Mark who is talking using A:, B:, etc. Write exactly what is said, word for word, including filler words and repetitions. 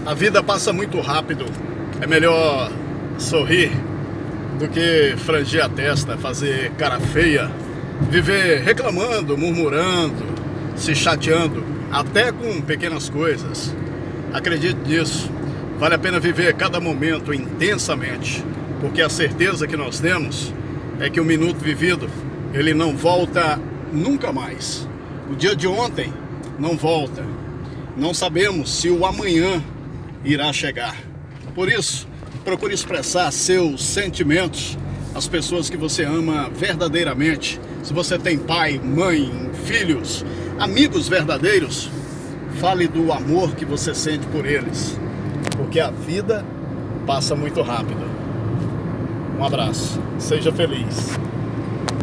A: A vida passa muito rápido. É melhor sorrir do que frangir a testa, fazer cara feia, viver reclamando, murmurando, se chateando, até com pequenas coisas. Acredite nisso. Vale a pena viver cada momento intensamente, porque a certeza que nós temos é que o minuto vivido, ele não volta nunca mais. O dia de ontem não volta. Não sabemos se o amanhã irá chegar. Por isso, procure expressar seus sentimentos às pessoas que você ama verdadeiramente. Se você tem pai, mãe, filhos, amigos verdadeiros, fale do amor que você sente por eles, porque a vida passa muito rápido. Um abraço, seja feliz.